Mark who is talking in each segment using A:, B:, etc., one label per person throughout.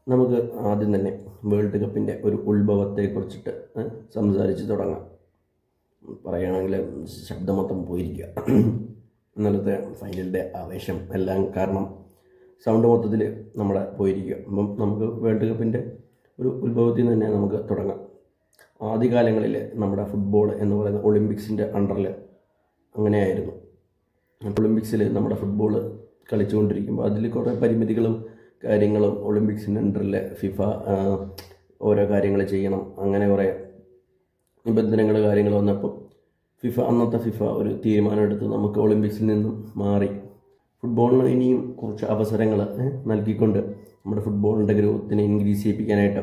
A: നമുക്ക് ആദ്യം തന്നെ വേൾഡ് കപ്പിൻ്റെ ഒരു ഉത്ഭവത്തെക്കുറിച്ചിട്ട് സംസാരിച്ച് തുടങ്ങാം. പറയുകയാണെങ്കിൽ ശബ്ദം മൊത്തം പോയിരിക്കുക. ഇന്നലത്തെ ഫൈനലിൻ്റെ ആവേശം എല്ലാം കാരണം സൗണ്ട് മൊത്തത്തിൽ നമ്മുടെ പോയിരിക്കുക. അപ്പം നമുക്ക് വേൾഡ് കപ്പിൻ്റെ ഒരു ഉത്ഭവത്തിൽ നിന്ന് തന്നെ നമുക്ക് തുടങ്ങാം. ആദ്യകാലങ്ങളിൽ നമ്മുടെ ഫുട്ബോൾ എന്ന് പറയുന്ന ഒളിമ്പിക്സിൻ്റെ അണ്ടറിൽ അങ്ങനെയായിരുന്നു. ഒളിമ്പിക്സിൽ നമ്മുടെ ഫുട്ബോൾ കളിച്ചുകൊണ്ടിരിക്കുമ്പോൾ അതിൽ കുറേ പരിമിതികളും കാര്യങ്ങളും ഒളിമ്പിക്സിൻ്റെ അണ്ടറിൽ ഫിഫ ഓരോ കാര്യങ്ങൾ ചെയ്യണം, അങ്ങനെ കുറേ നിബന്ധനകൾ കാര്യങ്ങൾ വന്നപ്പോൾ അന്നത്തെ ഫിഫ ഒരു തീരുമാനം എടുത്ത് നമുക്ക് ഒളിമ്പിക്സിൽ നിന്നും മാറി ഫുട്ബോളിന് ഇനിയും കുറച്ച് അവസരങ്ങൾ നൽകിക്കൊണ്ട് നമ്മുടെ ഫുട്ബോളിൻ്റെ ഗ്രോത്തിനെ ഇൻക്രീസ് ചെയ്യിപ്പിക്കാനായിട്ട്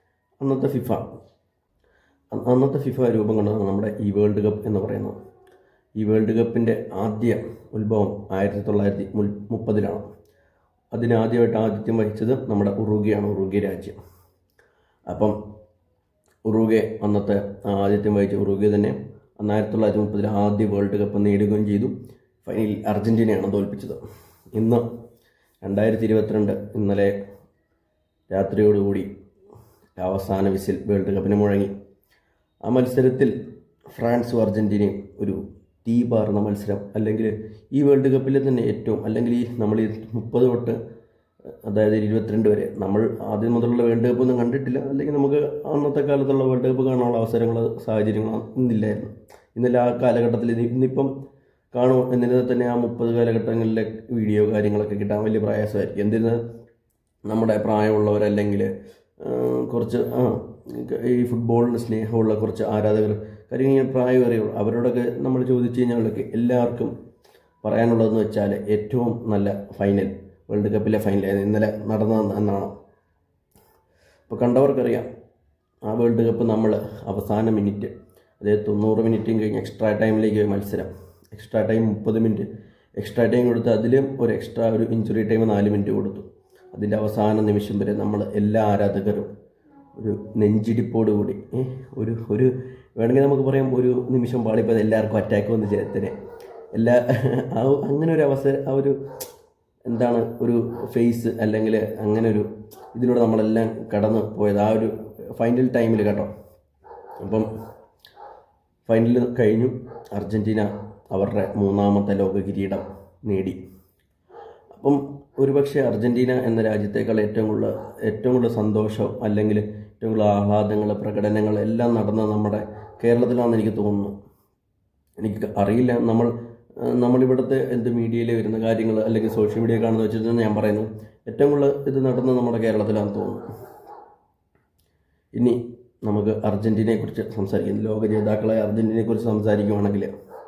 A: അന്നത്തെ ഫിഫ രൂപം കൊണ്ടതാണ് നമ്മുടെ ഈ വേൾഡ് കപ്പ് എന്ന് പറയുന്നത്. ഈ വേൾഡ് കപ്പിൻ്റെ ആദ്യ ഉത്ഭവം 1930 അതിനാദ്യമായിട്ട് ആതിഥ്യം വഹിച്ചത് നമ്മുടെ ഉറുഗ്വേ രാജ്യം. അപ്പം ഉറുഗ്വേ അന്നത്തെ ആതിഥ്യം വഹിച്ച ഉറുഗ്വേ തന്നെ 1930 ആദ്യ വേൾഡ് കപ്പ് നേടുകയും ചെയ്തു. ഫൈനലിൽ അർജൻറ്റീനയാണ് തോൽപ്പിച്ചത്. ഇന്ന് 2022 ഇന്നലെ രാത്രിയോടുകൂടി അവസാന വിസിൽ വേൾഡ് കപ്പിന് മുഴങ്ങി. ആ മത്സരത്തിൽ ഫ്രാൻസും അർജൻറ്റീനയും ഒരു തീ പാർന്ന മത്സരം, അല്ലെങ്കിൽ ഈ വേൾഡ് കപ്പിൽ തന്നെ ഏറ്റവും, അല്ലെങ്കിൽ നമ്മൾ 30 തൊട്ട് അതായത് 22 വരെ നമ്മൾ ആദ്യം മുതലുള്ള വേൾഡ് കപ്പ് ഒന്നും കണ്ടിട്ടില്ല, അല്ലെങ്കിൽ നമുക്ക് അന്നത്തെ കാലത്തുള്ള വേൾഡ് കപ്പ് കാണാനുള്ള അവസരങ്ങളോ സാഹചര്യങ്ങളോ ഇന്നില്ലായിരുന്നു. ഇന്നലെ ആ കാലഘട്ടത്തിൽ ഇന്നിപ്പം കാണും എന്നിരുന്നാൽ തന്നെ ആ 30 കാലഘട്ടങ്ങളിലെ വീഡിയോ കാര്യങ്ങളൊക്കെ കിട്ടാൻ വലിയ പ്രയാസമായിരിക്കും. എന്തിനാ നമ്മുടെ പ്രായമുള്ളവരല്ലെങ്കിൽ കുറച്ച് ഈ ഫുട്ബോളിന് സ്നേഹമുള്ള കുറച്ച് ആരാധകർ കാര്യങ്ങൾ പ്രായമേറിയുള്ളൂ അവരോടൊക്കെ നമ്മൾ ചോദിച്ചു കഴിഞ്ഞാലൊക്കെ എല്ലാവർക്കും പറയാനുള്ളതെന്ന് വെച്ചാൽ ഏറ്റവും നല്ല ഫൈനൽ വേൾഡ് കപ്പിലെ ഫൈനൽ ഇന്നലെ നടന്നതെന്ന് എന്നാണ്. അപ്പോൾ കണ്ടവർക്കറിയാം ആ വേൾഡ് കപ്പ് നമ്മൾ അവസാന മിനിറ്റ്, അതായത് 90 മിനിറ്റും കഴിഞ്ഞ് എക്സ്ട്രാ ടൈമിലേക്ക് മത്സരം, extra time 30 minute extra time കൊടുത്ത് അതിലും ഒരു ഇഞ്ചുറി ടൈം 4 മിനിറ്റ് കൊടുത്തു. അതിൻ്റെ അവസാന നിമിഷം വരെ നമ്മൾ എല്ലാ ആരാധകരും ഒരു നെഞ്ചിടിപ്പോടുകൂടി ഒരു വേണമെങ്കിൽ നമുക്ക് പറയാം ഒരു നിമിഷം പാളിപ്പോൾ എല്ലാവർക്കും അറ്റാക്ക് വന്ന് ജനത്തിന് അങ്ങനെ ഒരു അവസരം, എന്താണ് ഒരു ഫേസ്, അല്ലെങ്കിൽ അങ്ങനെ ഒരു ഇതിലൂടെ നമ്മളെല്ലാം കടന്നു പോയത് ആ ഒരു ഫൈനൽ ടൈമിൽ കേട്ടോ. അപ്പം ഫൈനൽ കഴിഞ്ഞു. അർജൻറ്റീന അവരുടെ 3ാമത്തെ ലോക കിരീടം നേടി. അപ്പം ഒരുപക്ഷെ അർജൻറ്റീന എന്ന രാജ്യത്തേക്കാൾ ഏറ്റവും കൂടുതൽ സന്തോഷം, അല്ലെങ്കിൽ ഏറ്റവും കൂടുതൽ ആഹ്ലാദങ്ങൾ, പ്രകടനങ്ങൾ എല്ലാം നടന്നത് നമ്മുടെ കേരളത്തിലാണെന്ന് എനിക്ക് തോന്നുന്നു. എനിക്ക് അറിയില്ല, നമ്മളിവിടുത്തെ മീഡിയയിൽ വരുന്ന കാര്യങ്ങൾ അല്ലെങ്കിൽ സോഷ്യൽ മീഡിയ കാണുന്ന വെച്ചിട്ട് ഞാൻ പറയുന്നു, ഏറ്റവും കൂടുതൽ ഇത് നടന്നത് നമ്മുടെ കേരളത്തിലാണെന്ന് തോന്നുന്നു. ഇനി നമുക്ക് അർജൻറ്റീനയെക്കുറിച്ച് സംസാരിക്കുന്നു. ലോക ജേതാക്കളായ അർജൻറ്റീനയെക്കുറിച്ച് സംസാരിക്കുകയാണെങ്കിൽ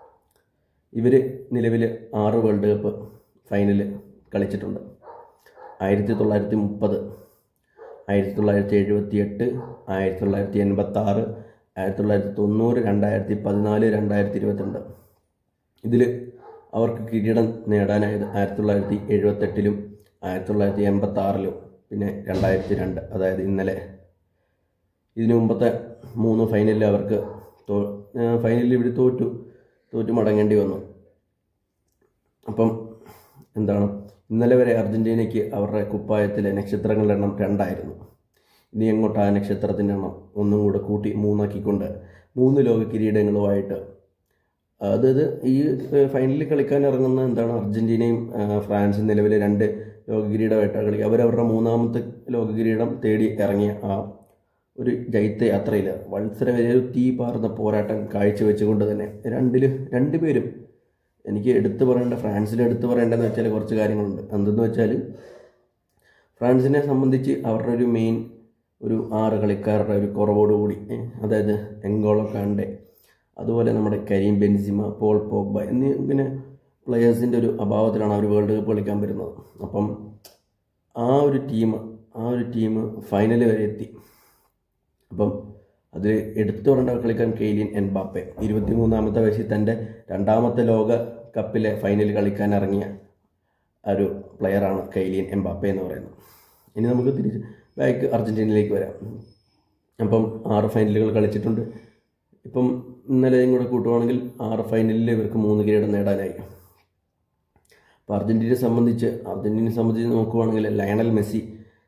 A: ഇവർ നിലവിൽ 6 വേൾഡ് കപ്പ് ഫൈനൽ കളിച്ചിട്ടുണ്ട്. 1930, 1978, 1986, 1990, 2014, 2022. ഇതിൽ അവർക്ക് കിരീടം നേടാനായത് 1978, 1986, പിന്നെ 2002, അതായത് ഇന്നലെ. ഇതിനു മുമ്പത്തെ 3 ഫൈനലിൽ അവർക്ക് ഫൈനലിൽ ഇവർ തോറ്റു മടങ്ങേണ്ടി വന്നു. അപ്പം എന്താണ്, ഇന്നലെ വരെ അർജൻറ്റീനയ്ക്ക് അവരുടെ കുപ്പായത്തിലെ നക്ഷത്രങ്ങളുടെ എണ്ണം 2 ഇനി അങ്ങോട്ട് ആ നക്ഷത്രത്തിൻ്റെ എണ്ണം ഒന്നും കൂടെ കൂട്ടി 3 ആക്കിക്കൊണ്ട് 3 ലോക കിരീടങ്ങളുമായിട്ട്, അതായത് ഈ ഫൈനലിൽ കളിക്കാൻ ഇറങ്ങുന്ന അർജൻറ്റീനയും ഫ്രാൻസും നിലവിലെ 2 ലോക കിരീടമായിട്ടാണ് കളിക്കുക. അവരവരുടെ 3ാമത്തെ ലോക കിരീടം തേടി ഇറങ്ങിയ ആ ഒരു ജൈത്യയാത്രയിൽ ഒരു തീ പാർന്ന പോരാട്ടം കാഴ്ചവെച്ചുകൊണ്ട് തന്നെ രണ്ടുപേരും എനിക്ക് ഫ്രാൻസിൽ എടുത്തു പറയേണ്ടതെന്ന് വെച്ചാൽ കുറച്ച് കാര്യങ്ങളുണ്ട്. എന്തെന്ന് വെച്ചാൽ ഫ്രാൻസിനെ സംബന്ധിച്ച് അവരുടെ ഒരു മെയിൻ 6 കളിക്കാരുടെ ഒരു കുറവോടുകൂടി, അതായത് എൻഗോളോ കാണ്ടെ, അതുപോലെ നമ്മുടെ കരീം ബെൻസിമ, പോൾ പോഗ്ബ എന്നിങ്ങനെ പ്ലെയേഴ്സിൻ്റെ ഒരു അഭാവത്തിലാണ് അവർ വേൾഡ് കപ്പ് കളിക്കാൻ വരുന്നത്. അപ്പം ആ ഒരു ടീം ഫൈനൽ വരെ എത്തി. അപ്പം അത് എടുത്തു പറയേണ്ട കളിക്കാൻ കെയ്ലിയൻ എംബാപ്പെ 23ാമത്തെ വയസ്സിൽ തൻ്റെ 2ാമത്തെ ലോക കപ്പിലെ ഫൈനൽ കളിക്കാൻ ഇറങ്ങിയ ഒരു പ്ലെയറാണ് കെയ്ലിയൻ എംബാപ്പെ എന്ന് പറയുന്നത്. ഇനി നമുക്ക് തിരിച്ച് ബാക്ക് അർജൻറ്റീനയിലേക്ക് വരാം. അപ്പം 6 ഫൈനലുകൾ കളിച്ചിട്ടുണ്ട്. ഇപ്പം ഇന്നലെയും കൂടെ കൂട്ടുവാണെങ്കിൽ 6 ഫൈനലിൽ ഇവർക്ക് 3 കിരീടം നേടാനായി. അപ്പോൾ അർജൻറ്റീനയെ സംബന്ധിച്ച് നോക്കുവാണെങ്കിൽ ലയണൽ മെസ്സി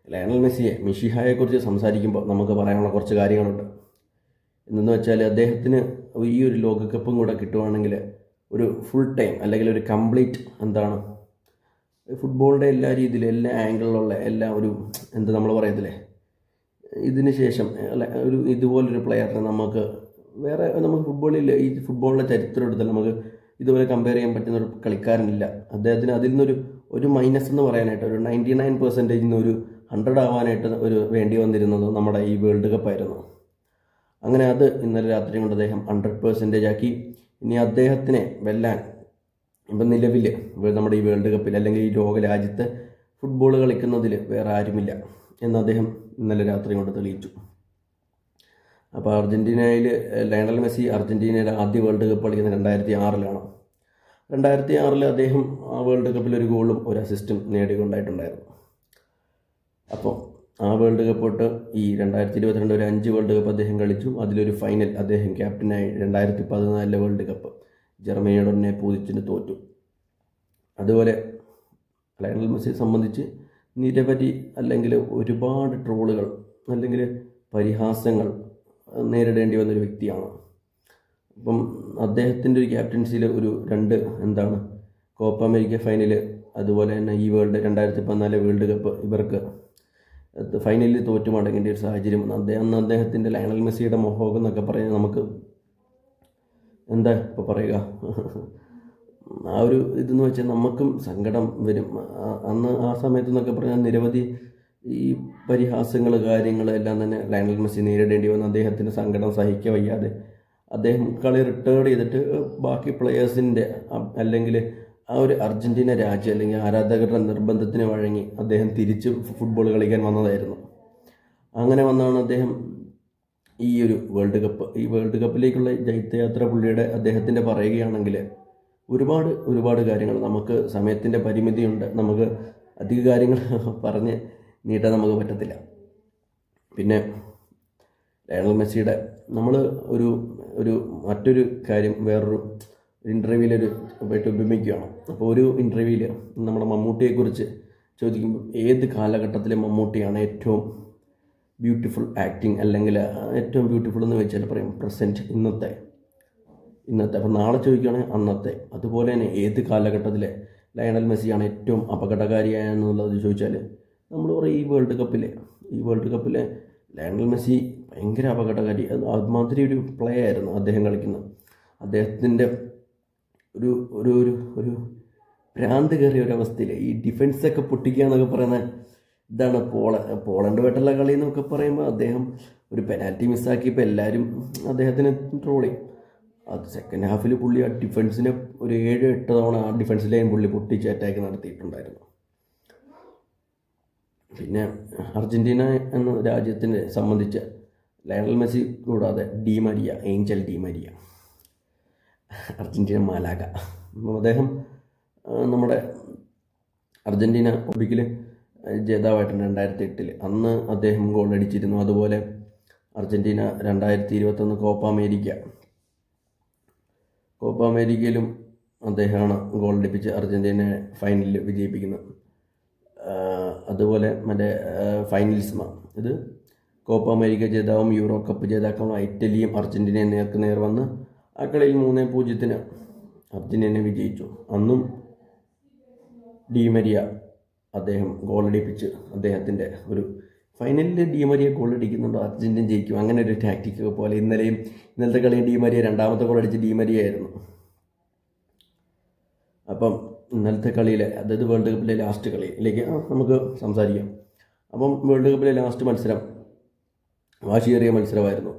A: ലയണൽ മെസ്സിഹായെക്കുറിച്ച് സംസാരിക്കുമ്പോൾ നമുക്ക് പറയാനുള്ള കുറച്ച് കാര്യങ്ങളുണ്ട്. എന്തെന്ന് വെച്ചാൽ അദ്ദേഹത്തിന് ഈ ഒരു ലോകകപ്പും കൂടെ കിട്ടുവാണെങ്കിൽ ഒരു ഫുൾ ടൈം അല്ലെങ്കിൽ ഒരു കംപ്ലീറ്റ് ഫുട്ബോളിൻ്റെ എല്ലാ രീതിയിലും എല്ലാ ആംഗിളിലുള്ള എല്ലാ ഒരു നമ്മൾ പറയത്തില്ലേ, ഇതിന് ശേഷം ഒരു ഇതുപോലൊരു പ്ലെയറിനെ നമുക്ക് ഈ ഫുട്ബോളിൻ്റെ ചരിത്രം എടുത്താൽ നമുക്ക് ഇതുപോലെ കമ്പയർ ചെയ്യാൻ പറ്റുന്ന ഒരു കളിക്കാരനില്ല. അദ്ദേഹത്തിന് അതിൽ നിന്നൊരു മൈനസ് എന്ന് പറയാനായിട്ട് ഒരു 99% ഒരു 100 ആവാനായിട്ട് വേണ്ടി വന്നിരുന്നത് നമ്മുടെ ഈ വേൾഡ് കപ്പായിരുന്നു. അങ്ങനെ അത് ഇന്നലെ രാത്രി കൊണ്ട് അദ്ദേഹം 100% ആക്കി. ഇനി അദ്ദേഹത്തിനെ വെല്ലാൻ ഇപ്പം നിലവിൽ നമ്മുടെ ഈ വേൾഡ് കപ്പിൽ അല്ലെങ്കിൽ ഈ രാജ്യത്ത് ഫുട്ബോൾ കളിക്കുന്നതിൽ വേറെ ആരുമില്ല എന്ന് അദ്ദേഹം ഇന്നലെ രാത്രി കൊണ്ട് തെളിയിച്ചു. അപ്പോൾ അർജൻറ്റീനയിൽ ലയണൽ മെസ്സി അർജൻറ്റീനയുടെ ആദ്യ വേൾഡ് കപ്പ് കളിക്കുന്നത് 2006 2006 അദ്ദേഹം ആ വേൾഡ് കപ്പിൽ ഒരു ഗോളും ഒരു അസിസ്റ്റും നേടിക്കൊണ്ടായിട്ടുണ്ടായിരുന്നു. അപ്പോൾ ആ വേൾഡ് കപ്പ് തൊട്ട് ഈ 2022 ഒരു 5 വേൾഡ് കപ്പ് അദ്ദേഹം കളിച്ചു. അതിലൊരു ഫൈനൽ അദ്ദേഹം ക്യാപ്റ്റനായി 2014 വേൾഡ് കപ്പ് ജർമ്മനിയോടൊന്നെ 0-ന് തോറ്റു. അതുപോലെ ലയണൽ മെസ്സിയെ സംബന്ധിച്ച് നിരവധി അല്ലെങ്കിൽ ഒരുപാട് ട്രോളുകൾ അല്ലെങ്കിൽ പരിഹാസങ്ങൾ നേരിടേണ്ടി വന്നൊരു വ്യക്തിയാണ്. അപ്പം അദ്ദേഹത്തിൻ്റെ ഒരു ക്യാപ്റ്റൻസിയിൽ ഒരു 2 കോപ്പ അമേരിക്ക ഫൈനൽ, അതുപോലെ തന്നെ ഈ 2014 വേൾഡ് കപ്പ് ഇവർക്ക് ഫൈനലിൽ തോറ്റു മടങ്ങേണ്ട ഒരു സാഹചര്യം വന്നു. അദ്ദേഹത്തിൻ്റെ ലയണൽ മെസ്സിയുടെ മോഹം എന്നൊക്കെ പറഞ്ഞാൽ നമുക്ക് ഇപ്പോൾ പറയുക, ആ ഒരു ഇതെന്ന് വെച്ചാൽ നമുക്കും സങ്കടം വരും. അന്ന് ആ സമയത്തെന്നൊക്കെ പറഞ്ഞാൽ നിരവധി ഈ പരിഹാസങ്ങൾ കാര്യങ്ങളെല്ലാം തന്നെ ലയണൽ മെസ്സി നേരിടേണ്ടി വന്നു. അദ്ദേഹത്തിന് സങ്കടം സഹിക്കാൻ വയ്യാതെ അദ്ദേഹം കളി റിട്ടേർഡ് ചെയ്തിട്ട് ബാക്കി പ്ലെയേഴ്സിൻ്റെ അല്ലെങ്കിൽ ആ ഒരു അർജൻറ്റീന രാജ്യം അല്ലെങ്കിൽ ആരാധകരുടെ നിർബന്ധത്തിന് വഴങ്ങി അദ്ദേഹം തിരിച്ച് ഫുട്ബോൾ കളിക്കാൻ വന്നതായിരുന്നു. അങ്ങനെ വന്നാണ് അദ്ദേഹം ഈ ഒരു വേൾഡ് കപ്പിലേക്കുള്ള ജൈത്യയാത്ര അദ്ദേഹത്തിൻ്റെ പറയുകയാണെങ്കിൽ ഒരുപാട് കാര്യങ്ങൾ, നമുക്ക് സമയത്തിൻ്റെ പരിമിതിയുണ്ട്, നമുക്ക് അധിക കാര്യങ്ങൾ പറഞ്ഞ് നീട്ടാൻ നമുക്ക് പറ്റത്തില്ല. പിന്നെ ലയണൽ മെസ്സിയുടെ നമ്മൾ മറ്റൊരു കാര്യം വേറൊരു ഇൻ്റർവ്യൂവിൽ ഉപമിക്കുകയാണ്. അപ്പോൾ ഒരു ഇൻ്റർവ്യൂവിൽ നമ്മുടെ മമ്മൂട്ടിയെക്കുറിച്ച് ചോദിക്കുമ്പോൾ ഏത് കാലഘട്ടത്തിലെ മമ്മൂട്ടിയാണ് ഏറ്റവും ബ്യൂട്ടിഫുൾ ആക്ടിങ് അല്ലെങ്കിൽ ഏറ്റവും ബ്യൂട്ടിഫുൾ എന്ന് വെച്ചാൽ പറയും പ്രസൻറ്റ്, ഇന്നത്തെ. അപ്പോൾ നാളെ ചോദിക്കുകയാണെങ്കിൽ അന്നത്തെ. അതുപോലെ തന്നെ ഏത് കാലഘട്ടത്തിലെ ലയണൽ മെസ്സിയാണ് ഏറ്റവും അപകടകാരിയായെന്നുള്ളത് ചോദിച്ചാൽ നമ്മൾ പറയും ഈ വേൾഡ് കപ്പിലെ ലയണൽ മെസ്സി ഭയങ്കര അപകടകാരി. അതുമാതിരി ഒരു പ്ലേ ആയിരുന്നു അദ്ദേഹം കളിക്കുന്നത്. അദ്ദേഹത്തിൻ്റെ ഒരു ഭ്രാന്ത് കയറിയ ഒരവസ്ഥയിൽ ഈ ഡിഫൻസൊക്കെ പൊട്ടിക്കുക എന്നൊക്കെ പറയുന്ന ഇതാണ് പോളണ്ടുമായിട്ടുള്ള കളി എന്നൊക്കെ പറയുമ്പോൾ അദ്ദേഹം ഒരു പെനാൽറ്റി മിസ്സാക്കിയപ്പോൾ എല്ലാവരും അദ്ദേഹത്തിന് ട്രോൾ ചെയ്യും. അത് സെക്കൻഡ് ഹാഫിൽ പുള്ളി ആ ഡിഫൻസിനെ ഒരു 7-8 തവണ ആ ഡിഫൻസ് ലൈൻ പുള്ളി പൊട്ടിച്ച് അറ്റാക്ക് നടത്തിയിട്ടുണ്ടായിരുന്നു. പിന്നെ അർജൻറ്റീന എന്ന രാജ്യത്തിനെ സംബന്ധിച്ച് ലയണൽ മെസ്സി കൂടാതെ ഏഞ്ചൽ ഡി മരിയ, അർജൻറ്റീന മാലാഗ. അദ്ദേഹം നമ്മുടെ അർജൻറ്റീന ഒളിമ്പിക്കിൽ ജേതാവായിട്ടുണ്ട് 2008. അന്ന് അദ്ദേഹം ഗോൾ അടിച്ചിരുന്നു. അതുപോലെ അർജൻറ്റീന 2021 കോപ്പ അമേരിക്കയിലും അദ്ദേഹമാണ് ഗോൾ അടിപ്പിച്ച് അർജൻറ്റീനയെ ഫൈനലിൽ വിജയിപ്പിക്കുന്നത്. അതുപോലെ ഫൈനലിസ്മ, ഇത് കോപ്പ അമേരിക്ക ജേതാവും യൂറോ കപ്പ് ജേതാക്കളുമായ ഇറ്റലിയും അർജൻറ്റീനയെ നേർ വന്ന് ആ കളിയിൽ 3-0 അർജൻറ്റീന വിജയിച്ചു. അന്നും ഡി മരിയ അദ്ദേഹം ഗോളടിപ്പിച്ച് അദ്ദേഹത്തിൻ്റെ ഒരു ഫൈനലിൽ ഡി മരിയ ഗോളടിക്കുന്നുണ്ടോ അർജൻറ്റീന ജയിക്കും, അങ്ങനെ ഒരു ടാക്റ്റിക് പോലെ ഇന്നലത്തെ കളിയിൽ ഡി മരിയ രണ്ടാമത്തെ ഗോളടിച്ച് ഡി മരിയ ആയിരുന്നു. അപ്പം ഇന്നലത്തെ കളിയിൽ, അതായത് വേൾഡ് കപ്പിലെ ലാസ്റ്റ് കളിയിലേക്ക് നമുക്ക് സംസാരിക്കാം. അപ്പം വേൾഡ് കപ്പിലെ ലാസ്റ്റ് മത്സരം വാശിയേറിയ മത്സരമായിരുന്നു.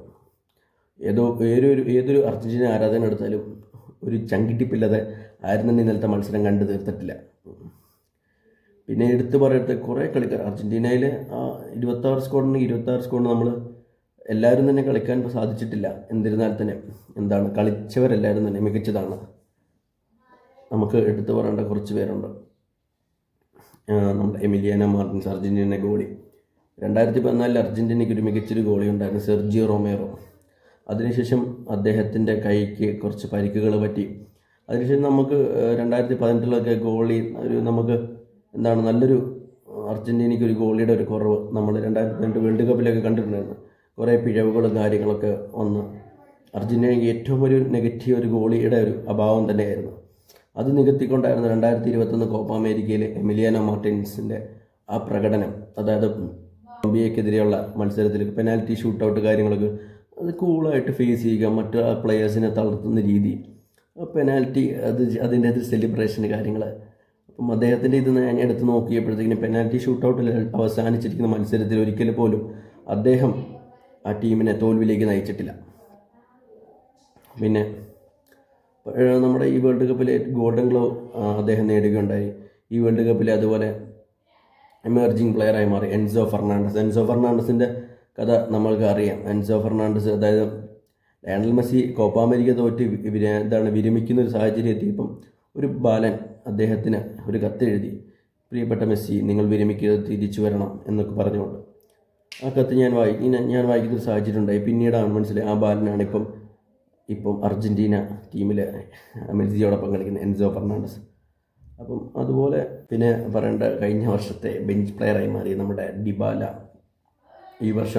A: ഏതൊരു അർജൻറ്റീന ആരാധന എടുത്താലും ഒരു ചങ്കിട്ടിപ്പില്ലാതെ ആരും തന്നെ ഇന്നലത്തെ മത്സരം കണ്ടു തീർത്തിട്ടില്ല. പിന്നെ എടുത്തു പറയട്ടെ, കുറേ കളിക്കാർ അർജൻറ്റീനയിൽ 26 സ്കോറിന് നമ്മൾ എല്ലാവരും തന്നെ കളിക്കാൻ സാധിച്ചിട്ടില്ല. എന്നിരുന്നാൽ തന്നെ കളിച്ചവരെല്ലാവരും തന്നെ മികച്ചതാണ്. നമുക്ക് എടുത്തു പറയേണ്ട കുറച്ച് പേരുണ്ട്. നമ്മുടെ എമിലിയാനോ മാർട്ടിൻസ്, അർജൻറ്റീന ഗോളി. 2014 അർജൻറ്റീനയ്ക്ക് ഒരു മികച്ചൊരു ഗോളി ഉണ്ടായിരുന്നു, സെർജിയോ റൊമേറോ. അതിനുശേഷം അദ്ദേഹത്തിൻ്റെ കൈക്ക് കുറച്ച് പരിക്കുകൾ പറ്റി. അതിനുശേഷം നമുക്ക് 2018 ഗോളി നമുക്ക് നല്ലൊരു അർജൻറ്റീനയ്ക്ക് ഒരു ഗോളിയുടെ ഒരു കുറവ് നമ്മൾ 2002 വേൾഡ് കപ്പിലൊക്കെ കണ്ടിട്ടുണ്ടായിരുന്നു. കുറേ പിഴവുകളും കാര്യങ്ങളൊക്കെ വന്ന് അർജൻറ്റീനയ്ക്ക് ഏറ്റവും ഒരു നെഗറ്റീവ് ഒരു ഗോളിയുടെ ഒരു അഭാവം തന്നെയായിരുന്നു. അത് നികത്തിക്കൊണ്ടായിരുന്നു 2021 കോപ്പ അമേരിക്കയിലെ എമിലിയാനോ മാർട്ടിൻസിൻ്റെ ആ പ്രകടനം. അതായത് കൊളംബിയക്കെതിരെയുള്ള മത്സരത്തിൽ പെനാൽറ്റി ഷൂട്ടൗട്ട് കാര്യങ്ങളൊക്കെ അത് കൂളായിട്ട് ഫേസ് ചെയ്യുക, മറ്റു പ്ലെയേഴ്സിനെ തളർത്തുന്ന രീതി, പെനാൽറ്റി അതിൻ്റെ സെലിബ്രേഷൻ കാര്യങ്ങൾ. അപ്പം അദ്ദേഹത്തിൻ്റെ ഇത് ഞാൻ എടുത്ത് നോക്കിയപ്പോഴത്തേക്കിന് പെനാൽറ്റി ഷൂട്ടൗട്ടിൽ അവസാനിച്ചിരിക്കുന്ന മത്സരത്തിൽ ഒരിക്കൽ പോലും അദ്ദേഹം ആ ടീമിനെ തോൽവിയിലേക്ക് നയിച്ചിട്ടില്ല. പിന്നെ നമ്മുടെ ഈ വേൾഡ് കപ്പിലെ ഗോൾഡൻ ഗ്ലോ അദ്ദേഹം നേടുകയുണ്ടായി. ഈ വേൾഡ് കപ്പിൽ അതുപോലെ എമർജിങ് പ്ലെയറായി മാറി എൻസോ ഫെർണാണ്ടസിൻ്റെ കഥ നമ്മൾക്ക് അറിയാം. എൻസോ ഫെർണാണ്ടസ്, അതായത് ലയണൽ മെസ്സി കോപ്പ അമേരിക്ക തോറ്റ് വിരമിക്കുന്ന ഒരു സാഹചര്യം എത്തിയപ്പം ഒരു ബാലൻ അദ്ദേഹത്തിന് ഒരു കത്തെഴുതി, പ്രിയപ്പെട്ട മെസ്സി, നിങ്ങൾ വിരമിക്കുന്നത് തിരിച്ചു വരണം എന്നൊക്കെ പറഞ്ഞുകൊണ്ട്. ആ കത്ത് ഞാൻ വായിക്കുന്നൊരു സാഹചര്യം ഉണ്ടായി. പിന്നീടാണ് മനസ്സിലായി ആ ബാലനാണ് ഇപ്പം അർജൻറ്റീന ടീമിൽ മെസ്സിയോടൊപ്പം കളിക്കുന്ന എൻസോ ഫെർണാണ്ടസ്. അപ്പം അതുപോലെ പിന്നെ പറയേണ്ട കഴിഞ്ഞ വർഷത്തെ ബെഞ്ച് പ്ലെയറായി മാറി നമ്മുടെ ഡിബാല. ഈ വർഷം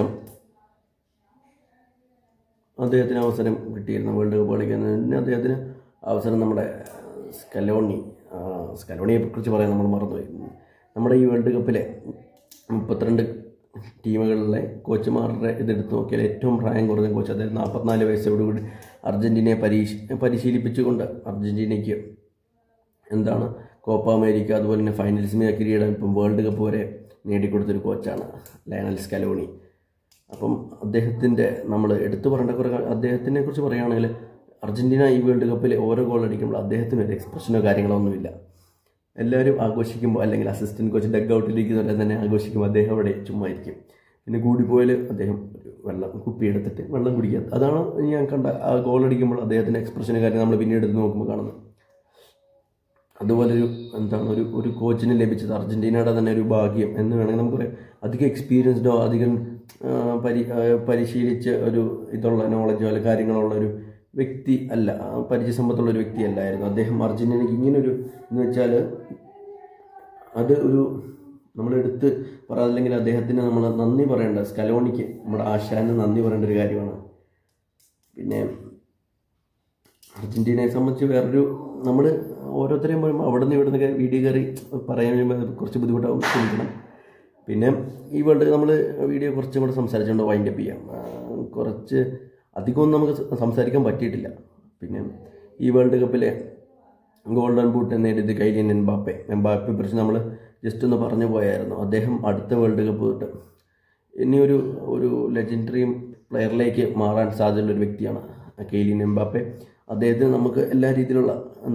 A: അദ്ദേഹത്തിന് അവസരം കിട്ടിയിരുന്നു വേൾഡ് കപ്പ് കളിക്കുന്നതിന്. അദ്ദേഹത്തിന് അവസരം നമ്മുടെ സ്കലോണിയെക്കുറിച്ച് പറയാൻ നമ്മൾ മറന്നുപോയി. നമ്മുടെ ഈ വേൾഡ് കപ്പിലെ 32 ടീമുകളിലെ കോച്ചുമാരുടെ ഇതെടുത്ത് നോക്കിയാൽ ഏറ്റവും പ്രായം കുറഞ്ഞ കോച്ച്, അതായത് 44 വയസ്സോടുകൂടി അർജൻറ്റീനയെ പരിശീലിപ്പിച്ചുകൊണ്ട് അർജൻറ്റീനയ്ക്ക് കോപ്പ അമേരിക്ക അതുപോലെ തന്നെ ഫൈനൽസിനെ കിരീടം ഇപ്പം വേൾഡ് കപ്പ് വരെ നേടിക്കൊടുത്തൊരു കോച്ചാണ് ലയണൽ സ്കലോണി. അപ്പം അദ്ദേഹത്തിൻ്റെ നമ്മൾ എടുത്തു പറയേണ്ട കുറേ അദ്ദേഹത്തിനെ കുറിച്ച് പറയുകയാണെങ്കിൽ അർജൻറ്റീന ഈ വേൾഡ് കപ്പിൽ ഓരോ ഗോൾ അടിക്കുമ്പോൾ അദ്ദേഹത്തിന് ഒരു എക്സ്പ്രഷനോ കാര്യങ്ങളോ ഒന്നുമില്ല. എല്ലാവരും ആഘോഷിക്കുമ്പോൾ അല്ലെങ്കിൽ അസിസ്റ്റൻറ്റ് കോച്ച് ഡഗ് ഔട്ടിലിരിക്കുന്നവരെ തന്നെ ആഘോഷിക്കുമ്പോൾ അദ്ദേഹം അവിടെ ചുമ്മാ ഇരിക്കും. പിന്നെ കൂടിപ്പോയാൽ അദ്ദേഹം ഒരു വെള്ളം കുപ്പി എടുത്തിട്ട് വെള്ളം കുടിക്കുക. അതാണ് ഞാൻ കണ്ട ആ ഗോൾ അടിക്കുമ്പോൾ അദ്ദേഹത്തിൻ്റെ എക്സ്പ്രഷന് കാര്യം നമ്മൾ പിന്നീട് എടുത്ത് നോക്കുമ്പോൾ കാണുന്നത്. അതുപോലൊരു ഒരു കോച്ചിന് ലഭിച്ചത് അർജൻറ്റീനയുടെ തന്നെ ഒരു ഭാഗ്യം എന്ന് വേണമെങ്കിൽ നമുക്ക് പറയാം. അധികം എക്സ്പീരിയൻസ്ഡോ അധികം പരിശീലിച്ച ഒരു നോളജോ അല്ല കാര്യങ്ങളുള്ള ഒരു വ്യക്തി അല്ല, പരിചയസമ്പത്തുള്ള ഒരു വ്യക്തി അല്ലായിരുന്നു അദ്ദേഹം. അർജൻറ്റീനയ്ക്ക് ഇങ്ങനൊരു എന്ന് വെച്ചാൽ അത് ഒരു നമ്മളെടുത്ത് പറയാതില്ലെങ്കിൽ അദ്ദേഹത്തിന് നമ്മൾ നന്ദി പറയേണ്ട, സ്കലോണിക്ക് നമ്മുടെ ആശാന് നന്ദി പറയേണ്ട ഒരു കാര്യമാണ്. പിന്നെ അർജൻറ്റീനയെ സംബന്ധിച്ച് വേറൊരു നമ്മൾ ഓരോരുത്തരെയും പറയുമ്പോൾ അവിടെ നിന്ന് ഇവിടെ നിന്നൊക്കെ വീഡിയോ കയറി പറയാൻ കുറച്ച് ബുദ്ധിമുട്ടാവും, ക്ഷമിക്കണം. പിന്നെ ഈ വേൾഡ് നമ്മൾ വീഡിയോ കുറച്ചും കൂടെ സംസാരിച്ചുകൊണ്ട് വൈൻഡപ്പ് ചെയ്യാം. കുറച്ച് അധികമൊന്നും നമുക്ക് സംസാരിക്കാൻ പറ്റിയിട്ടില്ല. പിന്നെ ഈ വേൾഡ് കപ്പിലെ ഗോൾഡൻ ബൂട്ട് നേടിയത് കൈലിയൻ എംബാപ്പയെ കുറിച്ച് നമ്മൾ ജസ്റ്റ് ഒന്ന് പറഞ്ഞു പോയായിരുന്നു. അദ്ദേഹം അടുത്ത വേൾഡ് കപ്പ് തൊട്ട് ഇനി ഒരു ലെജൻഡറി പ്ലെയറിലേക്ക് മാറാൻ സാധ്യതയുള്ളൊരു വ്യക്തിയാണ് കൈലിയൻ എംബാപ്പെ. അദ്ദേഹത്തിന് നമുക്ക് എല്ലാ രീതിയിലുള്ള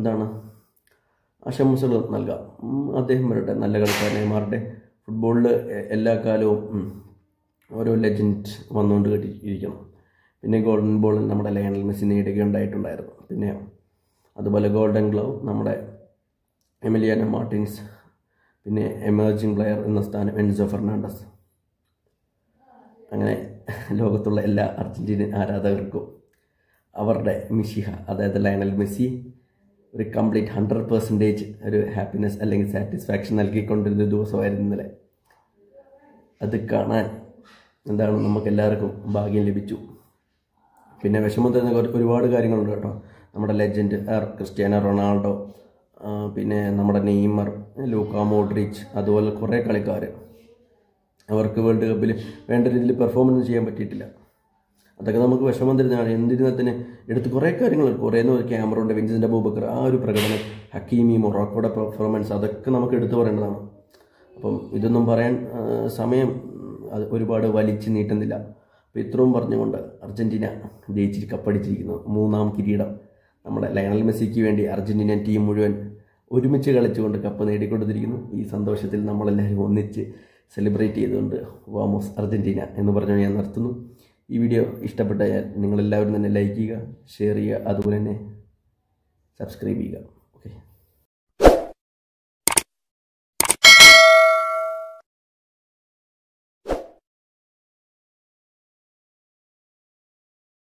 A: ആശംസകൾ നൽകാം. അദ്ദേഹം വരട്ടെ, നല്ല കളിക്കാരനായി മാറട്ടെ. ഫുട്ബോളിൽ എല്ലാ കാലവും ഓരോ ലെജൻഡ് വന്നുകൊണ്ട് ഇരിക്കണം. പിന്നെ ഗോൾഡൻ ബോൾ നമ്മുടെ ലയണൽ മെസ്സി നേടുകയുണ്ടായിട്ടുണ്ടായിരുന്നു. പിന്നെ അതുപോലെ ഗോൾഡൻ ഗ്ലൗ നമ്മുടെ എമിലിയാനോ മാർട്ടിൻസ്. പിന്നെ എമർജിങ് പ്ലെയർ എന്ന സ്ഥാനം എൻസോ ഫെർണാണ്ടസ്. അങ്ങനെ ലോകത്തുള്ള എല്ലാ അർജൻറ്റീനൻ ആരാധകർക്കും അവരുടെ മിഷിഹ, അതായത് ലയണൽ മെസ്സി ഒരു കംപ്ലീറ്റ് 100% ഒരു ഹാപ്പിനെസ് അല്ലെങ്കിൽ സാറ്റിസ്ഫാക്ഷൻ നൽകിക്കൊണ്ടിരുന്ന ദിവസമായിരുന്നു ഇന്നലെ. അത് കാണാൻ നമുക്കെല്ലാവർക്കും ഭാഗ്യം ലഭിച്ചു. പിന്നെ വിഷമം തരുന്ന ഒരുപാട് കാര്യങ്ങളുണ്ട് കേട്ടോ. നമ്മുടെ ലെജൻഡ് ക്രിസ്ത്യാനോ റൊണാൾഡോ, പിന്നെ നമ്മുടെ നെയ്മർ, ലൂക്ക മോഡ്രിച്ച്, അതുപോലെ കുറേ കളിക്കാർ അവർക്ക് വേൾഡ് കപ്പിൽ വേണ്ട രീതിയിൽ പെർഫോമൻസ് ചെയ്യാൻ പറ്റിയിട്ടില്ല. അതൊക്കെ നമുക്ക് വിഷമം തരുന്നതാണ്. എന്തിനത്തിന് എടുത്ത് കുറേ കാര്യങ്ങൾ, കുറേന്ന് ഒരു ക്യാമറയുണ്ട്, വിൻസെൻ്റ് അബൂബക്കർ, ആ ഒരു പ്രകടനം, ഹക്കീമി, മൊറോക്കോയുടെ പെർഫോമൻസ്, അതൊക്കെ നമുക്ക് എടുത്തു പറയേണ്ടതാണ്. അപ്പം ഇതൊന്നും പറയാൻ സമയം ഒരുപാട് വലിച്ചു നീട്ടുന്നില്ല. അപ്പോൾ ഇത്രയും പറഞ്ഞുകൊണ്ട് അർജൻറ്റീന കപ്പടിച്ചിരിക്കുന്നു. 3ാം കിരീടം നമ്മുടെ ലയണൽ മെസ്സിക്ക് വേണ്ടി അർജൻറ്റീന ടീം മുഴുവൻ ഒരുമിച്ച് കളിച്ചുകൊണ്ട് കപ്പ് നേടിക്കൊടുത്തിരിക്കുന്നു. ഈ സന്തോഷത്തിൽ നമ്മളെല്ലാവരും ഒന്നിച്ച് സെലിബ്രേറ്റ് ചെയ്തുകൊണ്ട് വാമോസ് അർജൻറ്റീന എന്ന് പറഞ്ഞു ഞാൻ നിർത്തുന്നു. ഈ വീഡിയോ ഇഷ്ടപ്പെട്ടാൽ നിങ്ങളെല്ലാവരും തന്നെ ലൈക്ക് ചെയ്യുക, ഷെയർ ചെയ്യുക, അതുപോലെ തന്നെ സബ്സ്ക്രൈബ് ചെയ്യുക.